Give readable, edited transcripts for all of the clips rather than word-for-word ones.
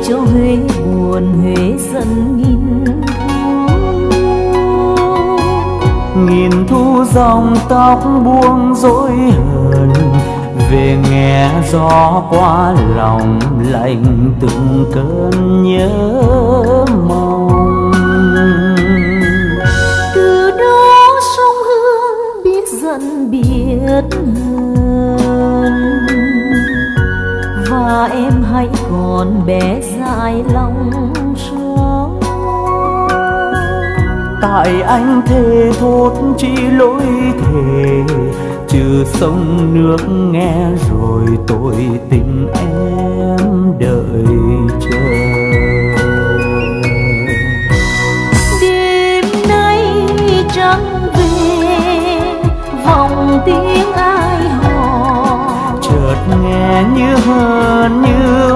cho Huế buồn Huế giận nghìn thu dòng tóc buông rối hờn, về nghe gió qua lòng lạnh từng cơn nhớ mong. Từ đó sông Hương biết giận biết hờn, và em hãy còn bé dại lòng son. Tại anh thề thốt chỉ lối thề, trừ sông nước nghe rồi tôi tình em đợi chờ. Đêm nay trăng về vòng tiếng ai hò, chợt nghe như hờn như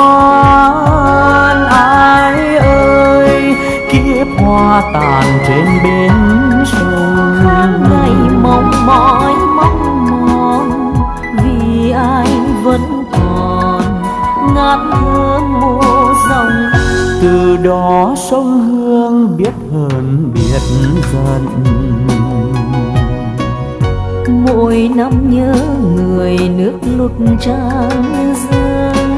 oan. Ai ơi kiếp hoa tàn trên bến sông, tháng ngày mong mỏi mong mòn, vì anh vẫn còn ngát thơm mùa dòng. Từ đó sông Hương biết hờn biết giận, mỗi năm nhớ người nước lụt tràn dâng.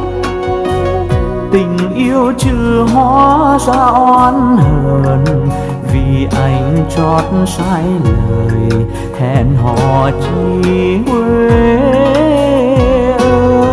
Tình yêu trừ hóa ra oán hờn, vì anh trót sai lời hẹn hò chi Huế ơi.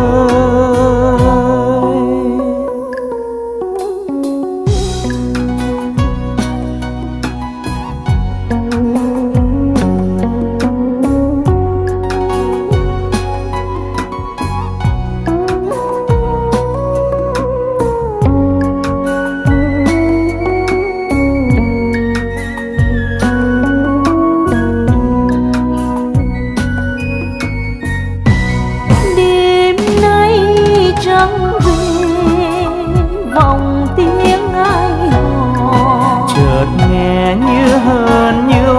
Nghe như hờn như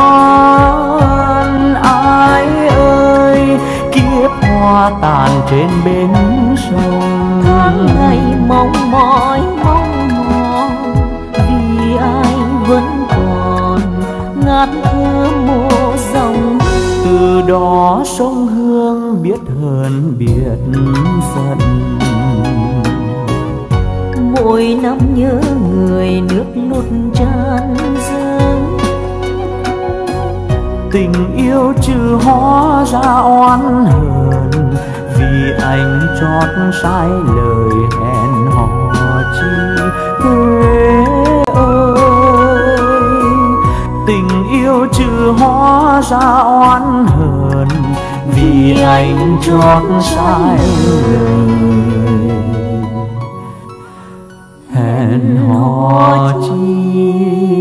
oan. Ai ơi kiếp hoa tàn trên bến sông, tháng ngày mong mỏi mong mòn, vì ai vẫn còn ngát thơm mùa dòng. Từ đó sông Hương biết hờn biết giận, mỗi năm nhớ người nước lụt tràn dâng. Tình yêu trừ hóa ra oán hờn, vì anh trót sai lời hẹn hò chi Huế ơi. Tình yêu trừ hóa ra oán hờn, vì anh trót sai lời hẹn hò chi